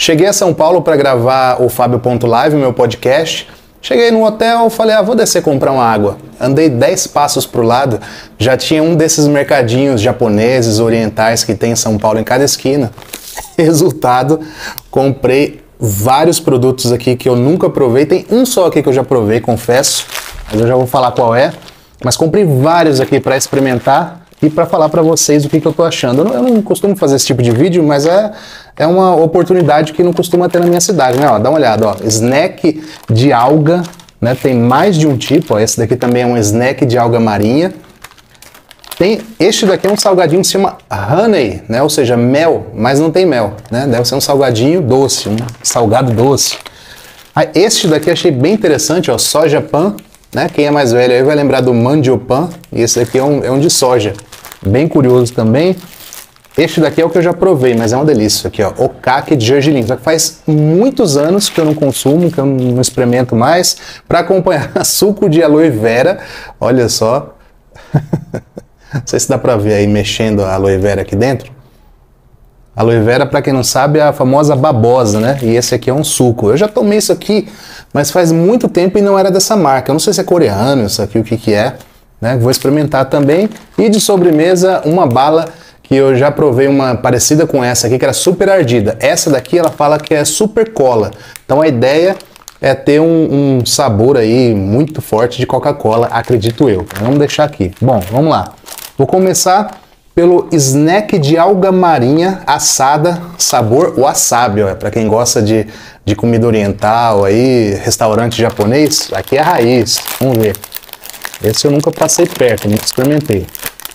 Cheguei a São Paulo para gravar o Fábio.live, o meu podcast. Cheguei no hotel, falei, vou descer comprar uma água. Andei 10 passos pro lado, já tinha um desses mercadinhos japoneses, orientais que tem em São Paulo em cada esquina. Resultado, comprei vários produtos aqui que eu nunca provei. Tem um só aqui que eu já provei, confesso, mas eu já vou falar qual é. Mas comprei vários aqui para experimentar e para falar para vocês o que eu tô achando. Eu não costumo fazer esse tipo de vídeo, mas é uma oportunidade que não costuma ter na minha cidade, né? Ó, dá uma olhada, ó, snack de alga, né? Tem mais de um tipo, ó. Esse daqui também é um snack de alga marinha. Este daqui é um salgadinho que se chama honey, né? Ou seja, mel, mas não tem mel, né? Deve ser um salgadinho doce, um salgado doce. Este daqui eu achei bem interessante, ó, soja pan, né? Quem é mais velho aí vai lembrar do mandiopan, e esse daqui é um de soja. Bem curioso também. Este daqui é o que eu já provei, mas é uma delícia. Aqui, ó, okake de gergelim. Só que faz muitos anos que eu não consumo, que eu não experimento mais. Para acompanhar, suco de aloe vera. Olha só. Não sei se dá para ver aí mexendo a aloe vera aqui dentro. Aloe vera, para quem não sabe, é a famosa babosa, né? E esse aqui é um suco. Eu já tomei isso aqui, mas faz muito tempo e não era dessa marca. Eu não sei se é coreano isso aqui, o que é, né? Vou experimentar também. E de sobremesa, uma bala que eu já provei, uma parecida com essa aqui, que era super ardida. Essa daqui, ela fala que é super cola. Então a ideia é ter um sabor aí muito forte de Coca-Cola, acredito eu. Vamos deixar aqui. Bom, vamos lá. Vou começar pelo snack de alga marinha assada, sabor wasabi, ó, para quem gosta de comida oriental, aí, restaurante japonês, aqui é a raiz, vamos ver. Esse eu nunca passei perto, nunca experimentei.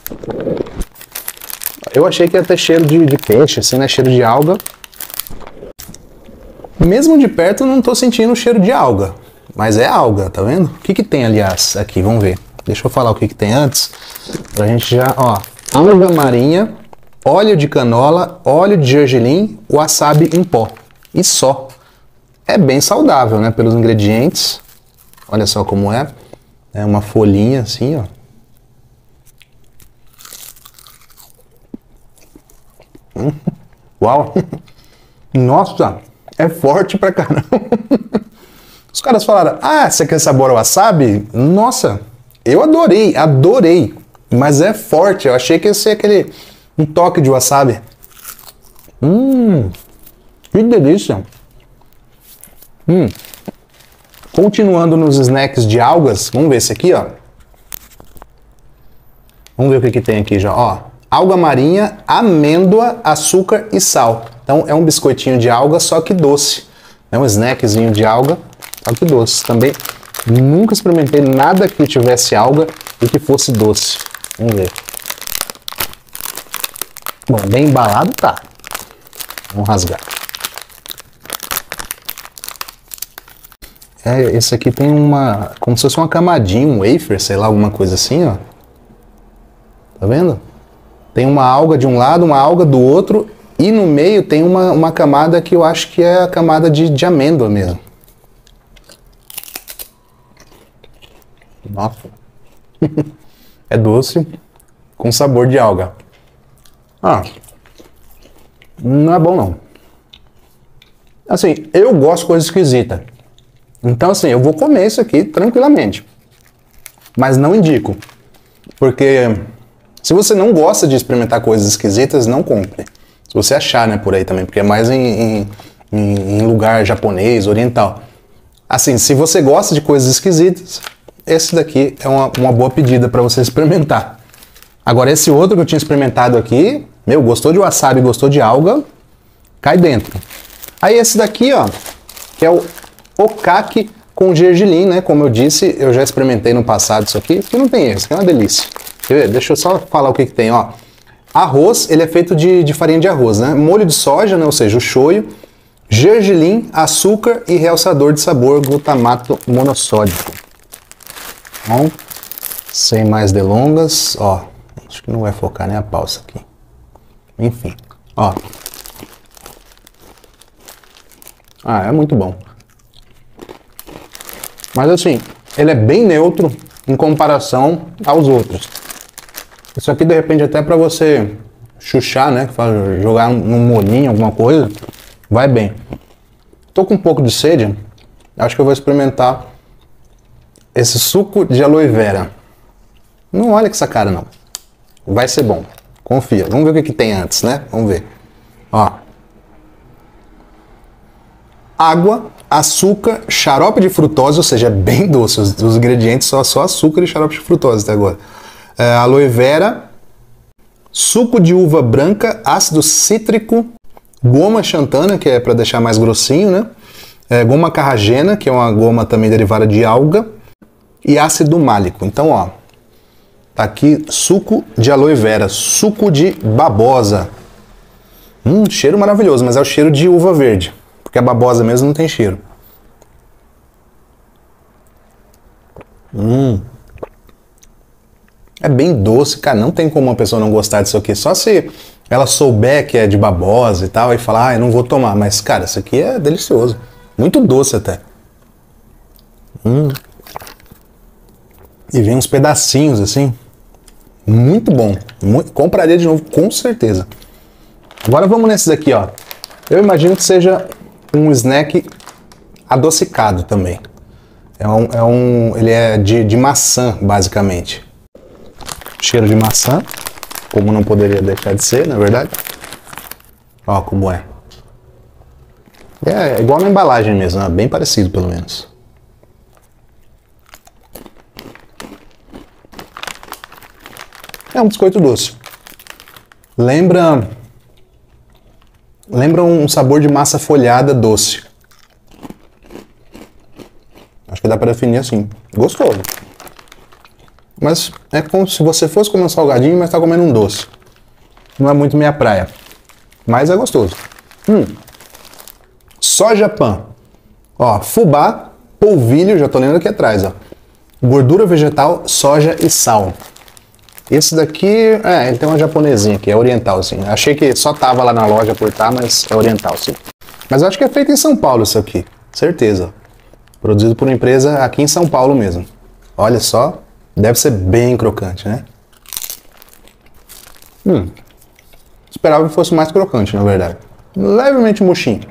Eu achei que ia ter cheiro de peixe, assim, né, cheiro de alga. Mesmo de perto eu não tô sentindo o cheiro de alga, mas é alga, tá vendo? O que tem, aliás, aqui, vamos ver. Deixa eu falar o que tem antes, pra gente já, ó. Alga marinha, óleo de canola, óleo de gergelim, wasabi em pó. E só. É bem saudável, né? Pelos ingredientes. Olha só como é. É uma folhinha assim, ó. Uau! Nossa! É forte pra caramba. Os caras falaram, você quer sabor wasabi? Nossa! Eu adorei. Mas é forte, eu achei que ia ser um toque de wasabi. Que delícia. Continuando nos snacks de algas, vamos ver esse aqui, ó. Vamos ver o que tem aqui já, ó. Alga marinha, amêndoa, açúcar e sal. Então é um biscoitinho de alga, só que doce. É um snackzinho de alga, só que doce. Também nunca experimentei nada que tivesse alga e que fosse doce. Vamos ver. Bom, bem embalado tá. Vamos rasgar. Esse aqui tem como se fosse uma camadinha, um wafer, sei lá, alguma coisa assim, ó. Tá vendo? Tem uma alga de um lado, uma alga do outro, e no meio tem uma camada que eu acho que é a camada de amêndoa mesmo. Nossa. É doce, com sabor de alga. Não é bom não. Assim, eu gosto de coisa esquisita. Então assim, eu vou comer isso aqui tranquilamente. Mas não indico. Porque se você não gosta de experimentar coisas esquisitas, não compre. Se você achar, né, por aí também. Porque é mais em lugar japonês, oriental. Assim, se você gosta de coisas esquisitas, esse daqui é uma boa pedida para você experimentar. Agora esse outro que eu tinha experimentado aqui, meu, gostou de wasabi, gostou de alga, cai dentro. Aí esse daqui, ó, que é o okake com gergelim, né? Como eu disse, eu já experimentei no passado isso aqui, que não tem esse, que é uma delícia. Quer ver? Deixa eu só falar o que tem, ó. Arroz, ele é feito de farinha de arroz, né? Molho de soja, né? Ou seja, o shoyu, gergelim, açúcar e realçador de sabor, glutamato monossódico. Bom, sem mais delongas, ó, acho que não vai focar nem a pausa aqui. Enfim, ó. É muito bom. Mas assim, ele é bem neutro em comparação aos outros. Isso aqui de repente até para você chuchar, né, jogar num molinho, alguma coisa, vai bem. Tô com um pouco de sede. Acho que eu vou experimentar esse suco de aloe vera. Não olha com essa cara, não. Vai ser bom. Confia. Vamos ver o que tem antes, né? Vamos ver. Ó. Água, açúcar, xarope de frutose, ou seja, é bem doce. Os ingredientes são só açúcar e xarope de frutose até agora. Aloe vera, suco de uva branca, ácido cítrico, goma xantana, que é para deixar mais grossinho, né? Goma carragena, que é uma goma também derivada de alga, e ácido málico. Então, ó, tá aqui suco de aloe vera, suco de babosa. Cheiro maravilhoso, mas é o cheiro de uva verde, porque a babosa mesmo não tem cheiro. É bem doce, cara, não tem como uma pessoa não gostar disso aqui, só se ela souber que é de babosa e tal, e falar, eu não vou tomar, mas, cara, isso aqui é delicioso. Muito doce até. E vem uns pedacinhos assim. Muito bom. Compraria de novo, com certeza. Agora vamos nesses aqui, ó. Eu imagino que seja um snack adocicado também. Ele é de maçã, basicamente. Cheiro de maçã, como não poderia deixar de ser, na verdade. Ó como é. É igual na embalagem mesmo, né? Bem parecido pelo menos. É um biscoito doce. Lembra um sabor de massa folhada doce. Acho que dá para definir assim. Gostoso. Mas é como se você fosse comer um salgadinho, mas tá comendo um doce. Não é muito minha praia. Mas é gostoso. Soja pan. Ó, fubá, polvilho, já tô lendo aqui atrás, ó. Gordura vegetal, soja e sal. Esse daqui, ele tem uma japonesinha aqui, é oriental, sim. Achei que só tava lá na loja por tá, mas é oriental, sim. Mas eu acho que é feito em São Paulo isso aqui, certeza. Produzido por uma empresa aqui em São Paulo mesmo. Olha só, deve ser bem crocante, né? Esperava que fosse mais crocante, na verdade. Levemente murchinho.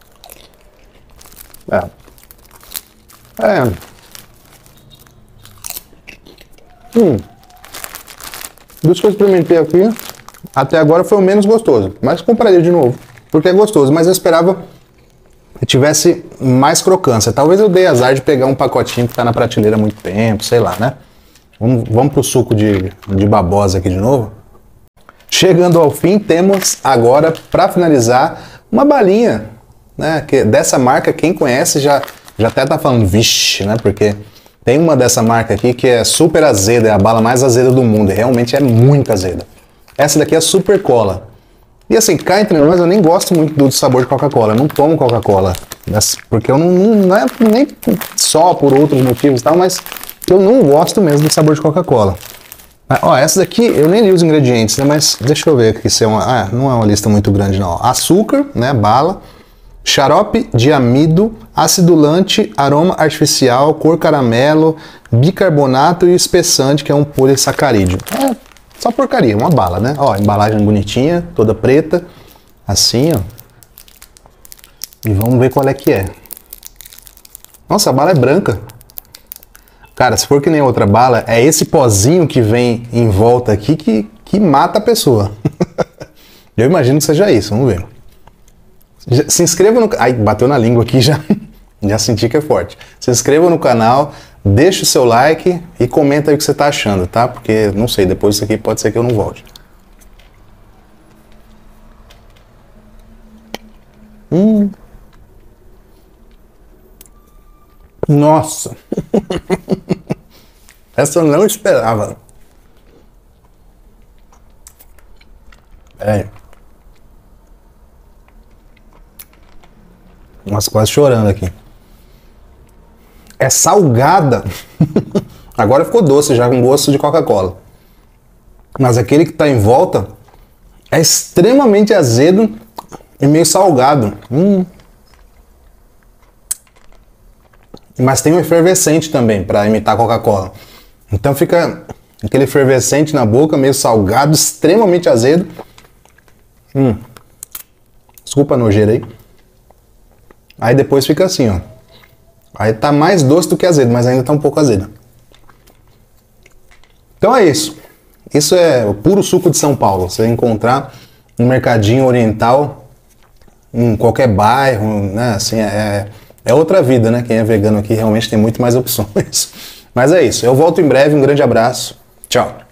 Dos que eu experimentei aqui, até agora foi o menos gostoso. Mas compraria de novo, porque é gostoso. Mas eu esperava que tivesse mais crocância. Talvez eu dei azar de pegar um pacotinho que tá na prateleira há muito tempo, sei lá, né? Vamos pro suco de babosa aqui de novo. Chegando ao fim, temos agora, para finalizar, uma balinha, né? Que dessa marca, quem conhece já até tá falando, vixe, né? Porque tem uma dessa marca aqui que é super azeda, é a bala mais azeda do mundo, e realmente é muito azeda. Essa daqui é Super Cola. E assim, cá entre nós, eu nem gosto muito do sabor de Coca-Cola, eu não tomo Coca-Cola, porque eu não é nem só por outros motivos e tal, mas eu não gosto mesmo do sabor de Coca-Cola. Ó, essa daqui, eu nem li os ingredientes, né, mas deixa eu ver aqui se é uma... não é uma lista muito grande não. Açúcar, né, bala, xarope de amido, acidulante, aroma artificial, cor caramelo, bicarbonato e espessante, que é um polissacarídeo. Só porcaria, uma bala, né? Ó, embalagem bonitinha, toda preta, assim, ó. E vamos ver qual é que é. Nossa, a bala é branca. Cara, se for que nem outra bala, é esse pozinho que vem em volta aqui que mata a pessoa. Eu imagino que seja isso, vamos ver. Se inscreva no... Ai, bateu na língua aqui já. Já senti que é forte. Se inscreva no canal, deixa o seu like e comenta aí o que você tá achando, tá? Porque, não sei, depois disso aqui pode ser que eu não volte. Nossa! Essa eu não esperava. Nossa, quase chorando aqui. É salgada. Agora ficou doce já, com gosto de Coca-Cola. Mas aquele que tá em volta é extremamente azedo e meio salgado. Mas tem um efervescente também, para imitar Coca-Cola. Então fica aquele efervescente na boca, meio salgado, extremamente azedo. Desculpa a nojeira aí. Aí depois fica assim, ó. Aí tá mais doce do que azedo, mas ainda tá um pouco azedo. Então é isso. Isso é o puro suco de São Paulo. Você vai encontrar no mercadinho oriental, em qualquer bairro, né? Assim, é outra vida, né? Quem é vegano aqui realmente tem muito mais opções. Mas é isso. Eu volto em breve. Um grande abraço. Tchau.